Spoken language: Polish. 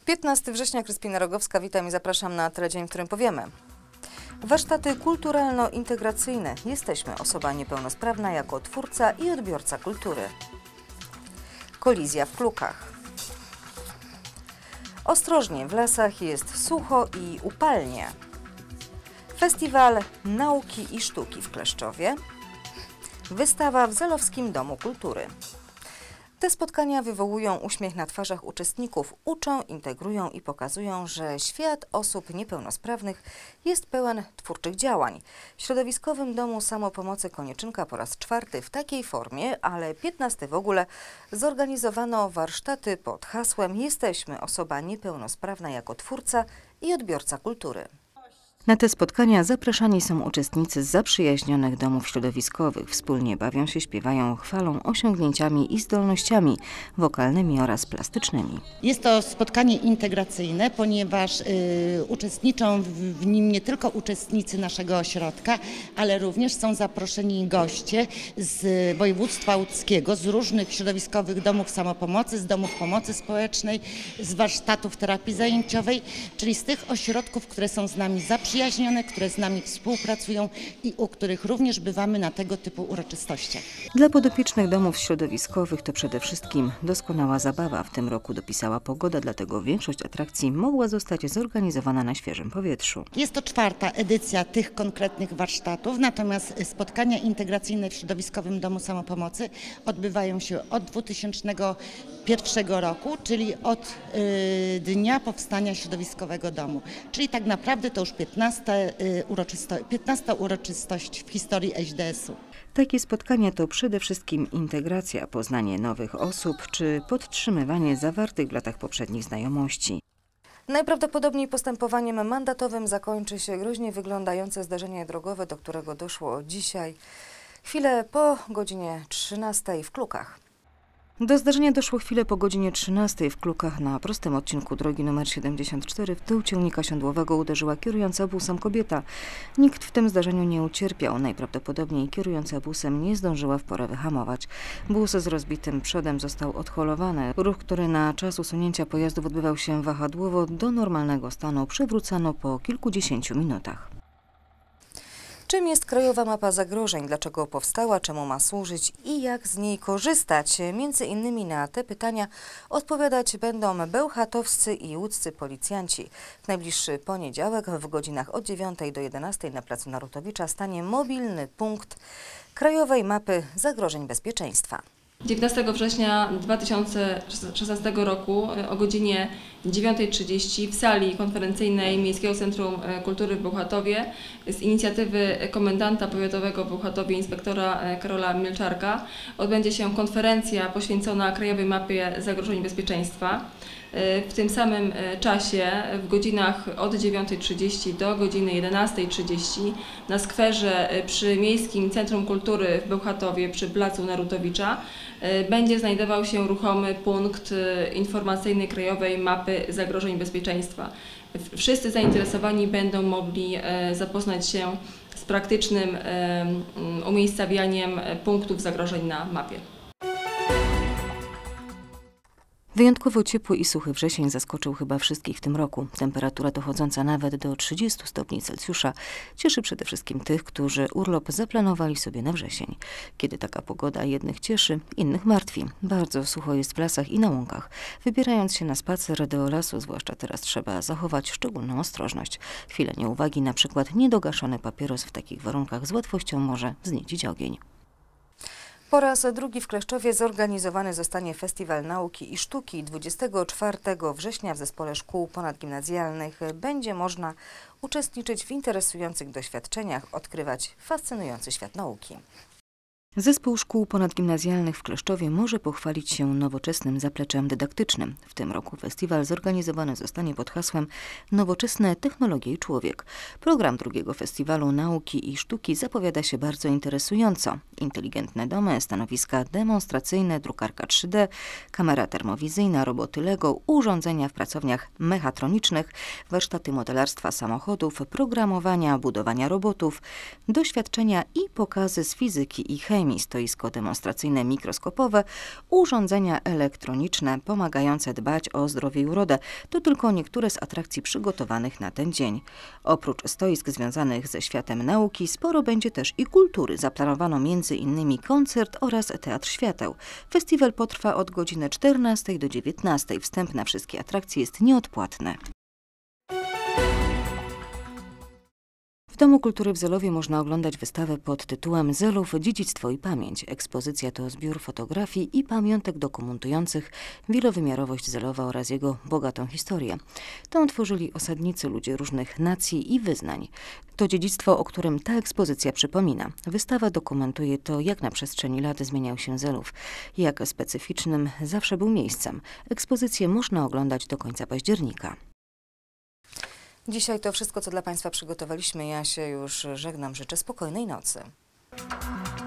15 września, Kryspina Rogowska, witam i zapraszam na teledzień, w którym powiemy. Warsztaty kulturalno-integracyjne. Jesteśmy osoba niepełnosprawna jako twórca i odbiorca kultury. Kolizja w Klukach. Ostrożnie, w lasach jest sucho i upalnie. Festiwal Nauki i Sztuki w Kleszczowie. Wystawa w Zelowskim Domu Kultury. Te spotkania wywołują uśmiech na twarzach uczestników, uczą, integrują i pokazują, że świat osób niepełnosprawnych jest pełen twórczych działań. W Środowiskowym Domu Samopomocy Konieczynka po raz 4 w takiej formie, ale 15 w ogóle, zorganizowano warsztaty pod hasłem "Jesteśmy osoba niepełnosprawna jako twórca i odbiorca kultury". Na te spotkania zapraszani są uczestnicy z zaprzyjaźnionych domów środowiskowych. Wspólnie bawią się, śpiewają, chwalą osiągnięciami i zdolnościami wokalnymi oraz plastycznymi. Jest to spotkanie integracyjne, ponieważ uczestniczą w nim nie tylko uczestnicy naszego ośrodka, ale również są zaproszeni goście z województwa łódzkiego, z różnych środowiskowych domów samopomocy, z domów pomocy społecznej, z warsztatów terapii zajęciowej, czyli z tych ośrodków, które są z nami zaprzyjaźnione, które z nami współpracują i u których również bywamy na tego typu uroczystościach. Dla podopiecznych domów środowiskowych to przede wszystkim doskonała zabawa. W tym roku dopisała pogoda, dlatego większość atrakcji mogła zostać zorganizowana na świeżym powietrzu. Jest to 4. edycja tych konkretnych warsztatów, natomiast spotkania integracyjne w Środowiskowym Domu Samopomocy odbywają się od 2001 roku, czyli od dnia powstania Środowiskowego Domu. Czyli tak naprawdę to już 15. uroczystość w historii ŚDS-u. Takie spotkania to przede wszystkim integracja, poznanie nowych osób czy podtrzymywanie zawartych w latach poprzednich znajomości. Najprawdopodobniej postępowaniem mandatowym zakończy się groźnie wyglądające zdarzenie drogowe, do którego doszło dzisiaj, chwilę po godzinie 13 w Klukach. Do zdarzenia doszło chwilę po godzinie 13 w Klukach. Na prostym odcinku drogi nr 74 w tył ciągnika siodłowego uderzyła kierująca busem kobieta. Nikt w tym zdarzeniu nie ucierpiał. Najprawdopodobniej kierująca busem nie zdążyła w porę wyhamować. Bus z rozbitym przodem został odholowany. Ruch, który na czas usunięcia pojazdów odbywał się wahadłowo, do normalnego stanu przywrócono po kilkudziesięciu minutach. Czym jest Krajowa Mapa Zagrożeń? Dlaczego powstała? Czemu ma służyć? I jak z niej korzystać? Między innymi na te pytania odpowiadać będą bełchatowscy i łódzcy policjanci. W najbliższy poniedziałek w godzinach od 9 do 11 na placu Narutowicza stanie mobilny punkt Krajowej Mapy Zagrożeń Bezpieczeństwa. 19 września 2016 roku o godzinie 9:30 w sali konferencyjnej Miejskiego Centrum Kultury w Bełchatowie z inicjatywy komendanta powiatowego w Bełchatowie, inspektora Karola Milczarka, odbędzie się konferencja poświęcona Krajowej Mapie Zagrożeń Bezpieczeństwa. W tym samym czasie, w godzinach od 9:30 do godziny 11:30 na skwerze przy Miejskim Centrum Kultury w Bełchatowie przy placu Narutowicza będzie znajdował się ruchomy punkt informacyjny Krajowej Mapy Zagrożeń Bezpieczeństwa. Wszyscy zainteresowani będą mogli zapoznać się z praktycznym umiejscawianiem punktów zagrożeń na mapie. Wyjątkowo ciepły i suchy wrzesień zaskoczył chyba wszystkich w tym roku. Temperatura dochodząca nawet do 30 stopni Celsjusza cieszy przede wszystkim tych, którzy urlop zaplanowali sobie na wrzesień. Kiedy taka pogoda jednych cieszy, innych martwi. Bardzo sucho jest w lasach i na łąkach. Wybierając się na spacer do lasu, zwłaszcza teraz, trzeba zachować szczególną ostrożność. Chwilę nieuwagi, na przykład niedogaszony papieros w takich warunkach z łatwością może wzniecić ogień. Po raz drugi w Kleszczowie zorganizowany zostanie Festiwal Nauki i Sztuki. 24 września w Zespole Szkół Ponadgimnazjalnych będzie można uczestniczyć w interesujących doświadczeniach, odkrywać fascynujący świat nauki. Zespół Szkół Ponadgimnazjalnych w Kleszczowie może pochwalić się nowoczesnym zapleczem dydaktycznym. W tym roku festiwal zorganizowany zostanie pod hasłem Nowoczesne technologie i człowiek. Program drugiego festiwalu Nauki i Sztuki zapowiada się bardzo interesująco. Inteligentne domy, stanowiska demonstracyjne, drukarka 3D, kamera termowizyjna, roboty Lego, urządzenia w pracowniach mechatronicznych, warsztaty modelarstwa samochodów, programowania, budowania robotów, doświadczenia i pokazy z fizyki i chemii. chemii, stoisko demonstracyjne mikroskopowe, urządzenia elektroniczne pomagające dbać o zdrowie i urodę. To tylko niektóre z atrakcji przygotowanych na ten dzień. Oprócz stoisk związanych ze światem nauki, sporo będzie też i kultury. Zaplanowano m.in. koncert oraz Teatr Świateł. Festiwal potrwa od godziny 14 do 19. Wstęp na wszystkie atrakcje jest nieodpłatny. W Domu Kultury w Zelowie można oglądać wystawę pod tytułem Zelów – dziedzictwo i pamięć. Ekspozycja to zbiór fotografii i pamiątek dokumentujących wielowymiarowość Zelowa oraz jego bogatą historię. Tą tworzyli osadnicy, ludzie różnych nacji i wyznań. To dziedzictwo, o którym ta ekspozycja przypomina. Wystawa dokumentuje to, jak na przestrzeni lat zmieniał się Zelów, jak specyficznym zawsze był miejscem. Ekspozycję można oglądać do końca października. Dzisiaj to wszystko, co dla Państwa przygotowaliśmy. Ja się już żegnam. Życzę spokojnej nocy.